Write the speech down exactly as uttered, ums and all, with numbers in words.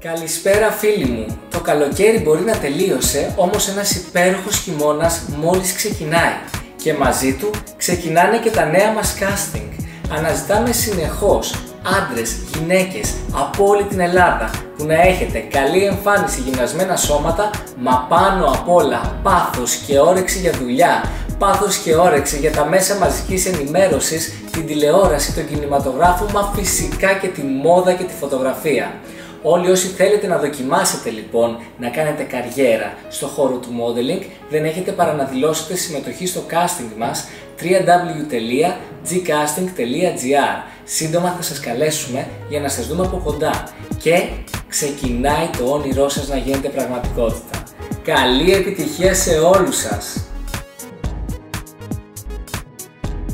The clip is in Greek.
Καλησπέρα φίλοι μου. Το καλοκαίρι μπορεί να τελείωσε, όμως ένας υπέροχος χειμώνας μόλις ξεκινάει. Και μαζί του ξεκινάνε και τα νέα μας casting. Αναζητάμε συνεχώς άντρες, γυναίκες από όλη την Ελλάδα που να έχετε καλή εμφάνιση, γυμνασμένα σώματα, μα πάνω απ' όλα πάθος και όρεξη για δουλειά, πάθος και όρεξη για τα μέσα μαζικής ενημέρωσης, την τηλεόραση, τον κινηματογράφο, μα φυσικά και τη μόδα και τη φωτογραφία. Όλοι όσοι θέλετε να δοκιμάσετε λοιπόν να κάνετε καριέρα στο χώρο του modeling, δεν έχετε παρά να δηλώσετε συμμετοχή στο casting μας double-u double-u double-u τελεία τζι κάστινγκ τελεία τζι άρ. Σύντομα θα σας καλέσουμε για να σας δούμε από κοντά και ξεκινάει το όνειρό σας να γίνετε πραγματικότητα. Καλή επιτυχία σε όλους σας!